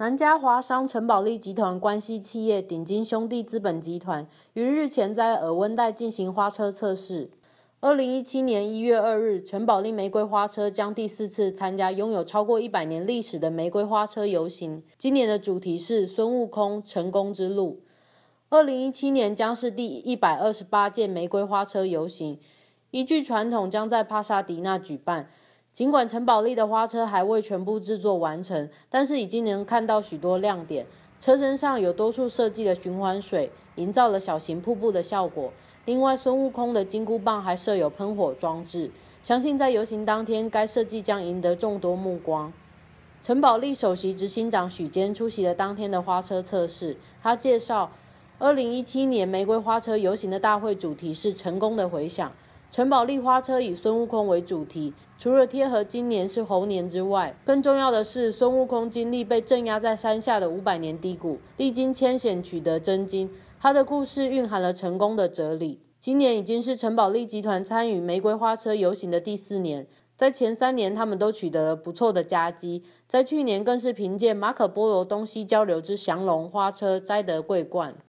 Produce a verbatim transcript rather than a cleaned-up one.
南加华商城保利集团关系企业鼎金兄弟资本集团于日前在尔温带进行花车测试。二零一七年一月二日，城保利玫瑰花车将第四次参加拥有超过一百年历史的玫瑰花车游行。今年的主题是孙悟空成功之路。二零一七年将是第一百二十八届玫瑰花车游行，依据传统将在帕萨迪纳举办。尽管城保利的花车还未全部制作完成，但是已经能看到许多亮点。车身上有多处设计了循环水，营造了小型瀑布的效果。另外，孙悟空的金箍棒还设有喷火装置，相信在游行当天，该设计将赢得众多目光。城保利首席执行长许坚出席了当天的花车测试，他介绍，二零一七年玫瑰花车游行的大会主题是成功的回响。城保利花车以孙悟空为主题，除了贴合今年是猴年之外，更重要的是孙悟空经历被镇压在山下的五百年低谷，历经千险取得真经，他的故事蕴含了成功的哲理。今年已经是城保利集团参与玫瑰花车游行的第四年，在前三年他们都取得了不错的佳绩，在去年更是凭借马可波罗东西交流之降龙花车摘得桂冠。